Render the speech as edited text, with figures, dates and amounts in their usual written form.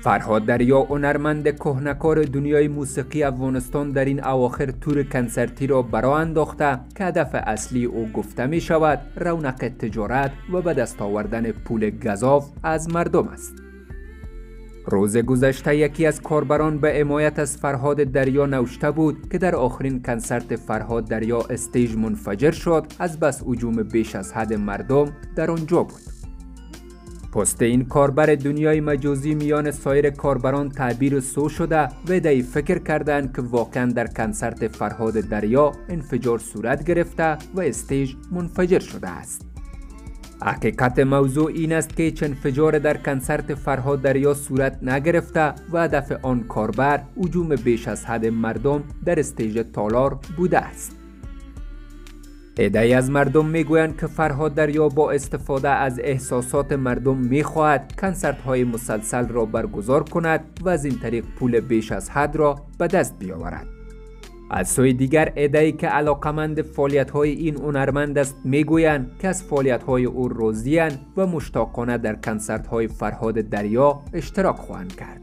فرهاد دریا، هنرمند کهنکار دنیای موسیقی افغانستان، در این اواخر تور کنسرتی را برآ انداخته که هدف اصلی او گفته می شود رونق تجارت و به دست آوردن پول گزاف از مردم است. روز گذشته یکی از کاربران به حمایت از فرهاد دریا نوشته بود که در آخرین کنسرت فرهاد دریا استیج منفجر شد، از بس هجوم بیش از حد مردم در آنجا بود. پست این کاربر دنیای مجازی میان سایر کاربران تعبیر سو شده و عده‌ای فکر کردند که واقعا در کنسرت فرهاد دریا انفجار صورت گرفته و استیج منفجر شده است. حقیقت موضوع این است که هیچ انفجار در کنسرت فرهاد دریا صورت نگرفته و هدف آن کاربر هجوم بیش از حد مردم در استیج تالار بوده است. عده‌ای از مردم میگویند که فرهاد دریا با استفاده از احساسات مردم میخواهد کنسرت‌های مسلسل را برگزار کند و از این طریق پول بیش از حد را به دست بیاورد. از سوی دیگر عده‌ای که علاقمند فعالیت‌های این هنرمند است میگویند که از فعالیت‌های او راضی‌اند و مشتاقانه در کنسرت‌های فرهاد دریا اشتراک خواهند کرد.